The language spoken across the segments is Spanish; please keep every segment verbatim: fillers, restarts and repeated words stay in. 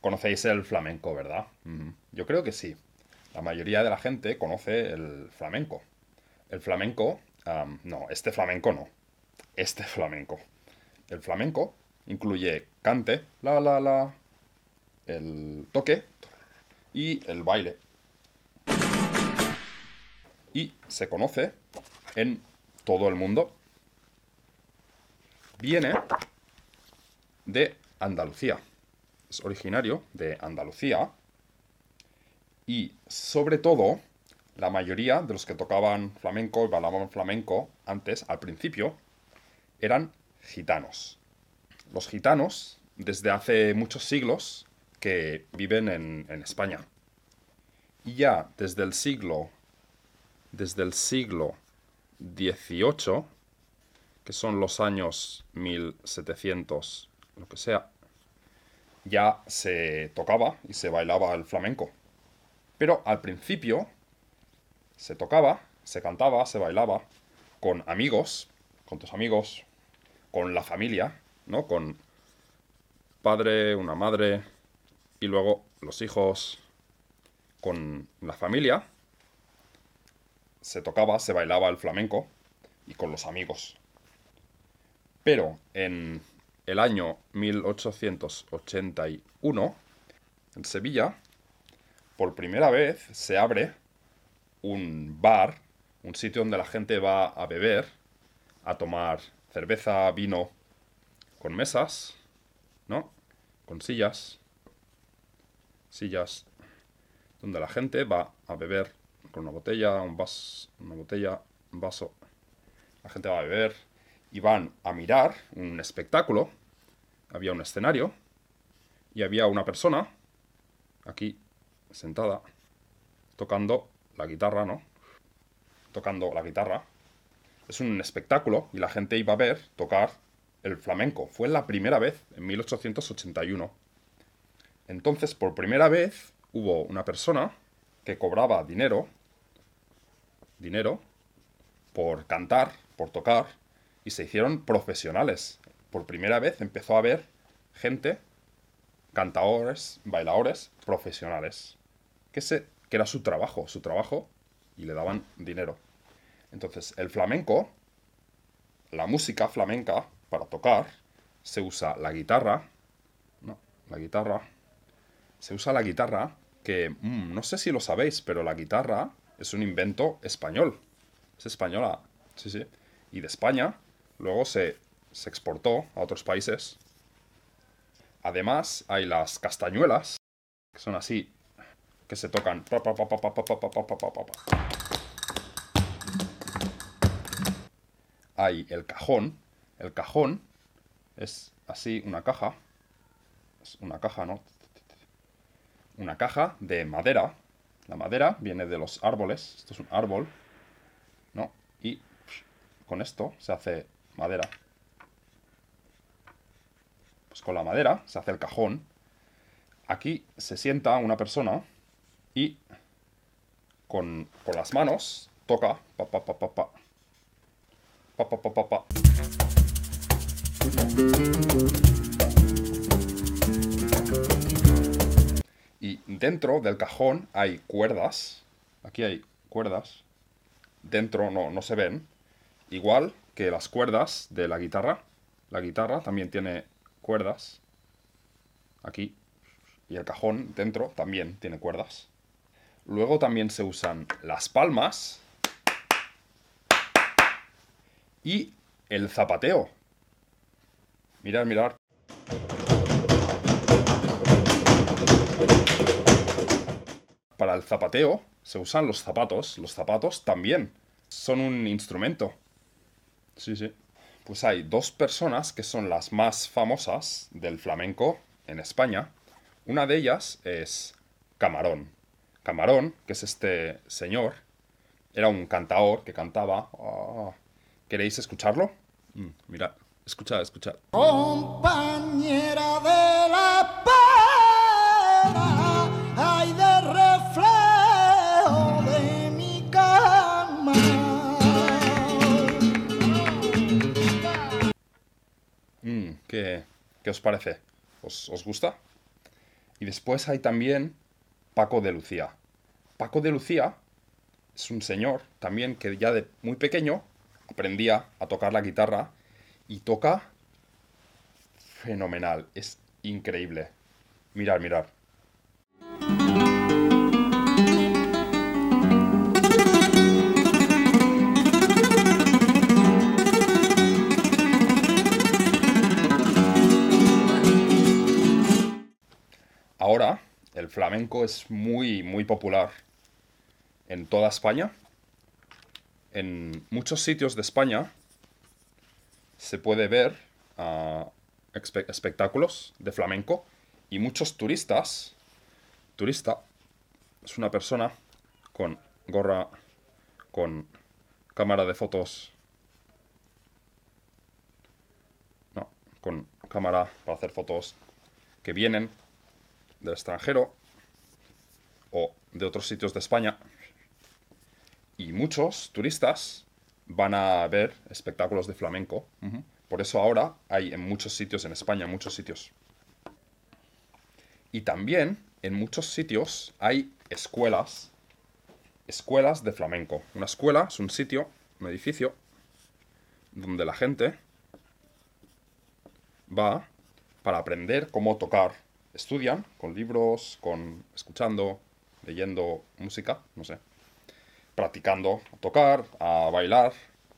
Conocéis el flamenco, ¿verdad? Mm, Yo creo que sí. La mayoría de la gente conoce el flamenco. El flamenco, am, no, este flamenco no. Este flamenco. El flamenco incluye cante, la, la, la, el toque y el baile. Y se conoce en todo el mundo. Viene de Andalucía. Es originario de Andalucía. Y sobre todo, la mayoría de los que tocaban flamenco y bailaban flamenco antes, al principio, eran gitanos. Los gitanos, desde hace muchos siglos, que viven en, en España. Y ya desde el siglo, desde el siglo dieciocho, que son los años mil setecientos, lo que sea, ya se tocaba y se bailaba el flamenco. Pero al principio se tocaba, se cantaba, se bailaba con amigos, con tus amigos, con la familia, ¿no? Con padre, una madre y luego los hijos, con la familia. Se tocaba, se bailaba el flamenco y con los amigos. Pero en el año mil ochocientos ochenta y uno, en Sevilla, por primera vez se abre un bar, un sitio donde la gente va a beber, a tomar cerveza, vino, con mesas, ¿no? Con sillas, sillas donde la gente va a beber con una botella, un vaso, una botella, un vaso. La gente va a beber y van a mirar un espectáculo. Había un escenario y había una persona aquí sentada tocando la guitarra, ¿no? Tocando la guitarra. Es un espectáculo y la gente iba a ver tocar el flamenco. Fue la primera vez, en mil ochocientos ochenta y uno. Entonces, por primera vez, hubo una persona que cobraba dinero, dinero, por cantar, por tocar, y se hicieron profesionales. Por primera vez empezó a haber gente, cantadores, bailadores, profesionales, que, se, que era su trabajo, su trabajo, y le daban dinero. Entonces, el flamenco, la música flamenca, para tocar, se usa la guitarra, no, la guitarra, se usa la guitarra, que mmm, no sé si lo sabéis, pero la guitarra es un invento español, es española, sí, sí, y de España luego se, se exportó a otros países. Además, hay las castañuelas, que son así, que se tocan. Pa, pa, pa, pa, pa, pa, pa, pa, pa, pa, pa. Hay el cajón. El cajón es así, una caja. Es una caja, ¿no? Una caja de madera. La madera viene de los árboles. Esto es un árbol, ¿no? Y con esto se hace madera. Pues con la madera se hace el cajón. Aquí se sienta una persona y con, con las manos toca pa pa pa pa pa pa pa pa pa pa. Y dentro del cajón hay cuerdas. Aquí hay cuerdas. Dentro no, no se ven. Igual que las cuerdas de la guitarra. La guitarra también tiene cuerdas. Aquí. Y el cajón dentro también tiene cuerdas. Luego también se usan las palmas y el zapateo. Mirad, mirad. Para el zapateo se usan los zapatos. Los zapatos también son un instrumento. Sí, sí. Pues hay dos personas que son las más famosas del flamenco en España. Una de ellas es Camarón. Camarón, que es este señor, era un cantaor que cantaba. Oh, ¿queréis escucharlo? Mm, mirad, escuchad, escuchad. Compañera de la pena, ay de reflejo de mi cama. Mm, ¿qué, ¿Qué os parece? ¿Os, os gusta? Y después hay también Paco de Lucía. Paco de Lucía es un señor también que ya de muy pequeño aprendía a tocar la guitarra y toca fenomenal. Es increíble. Mirar, mirar. Ahora el flamenco es muy, muy popular en toda España. En muchos sitios de España se puede ver ah, espe- espectáculos de flamenco y muchos turistas. Turista es una persona con gorra, con cámara de fotos. No, con cámara para hacer fotos que vienen del extranjero o de otros sitios de España. Y muchos turistas van a ver espectáculos de flamenco. Ujú. Por eso ahora hay en muchos sitios en España, muchos sitios. Y también en muchos sitios hay escuelas, escuelas de flamenco. Una escuela es un sitio, un edificio, donde la gente va para aprender cómo tocar. Estudian con libros, con escuchando, leyendo música, no sé, practicando a tocar, a bailar.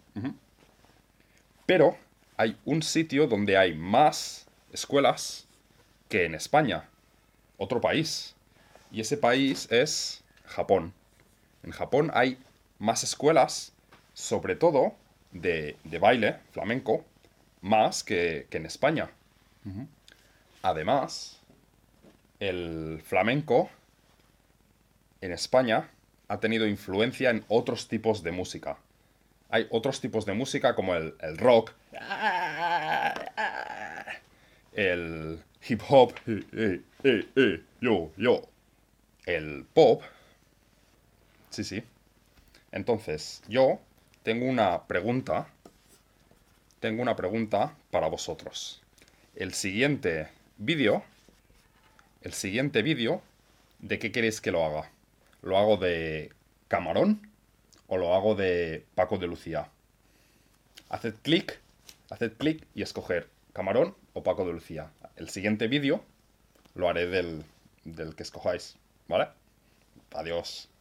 Pero hay un sitio donde hay más escuelas que en España, otro país. Y ese país es Japón. En Japón hay más escuelas, sobre todo de, de baile flamenco, más que, que en España. Además, el flamenco en España ha tenido influencia en otros tipos de música. Hay otros tipos de música como el, el rock, el hip hop, eh, eh, eh, eh, yo, yo, el pop. Sí, sí. Entonces, yo tengo una pregunta. Tengo una pregunta para vosotros. El siguiente vídeo, el siguiente vídeo, ¿de qué queréis que lo haga? ¿Lo hago de Camarón o lo hago de Paco de Lucía? Haced clic, haced clic y escoger Camarón o Paco de Lucía. El siguiente vídeo lo haré del, del que escojáis, ¿vale? Adiós.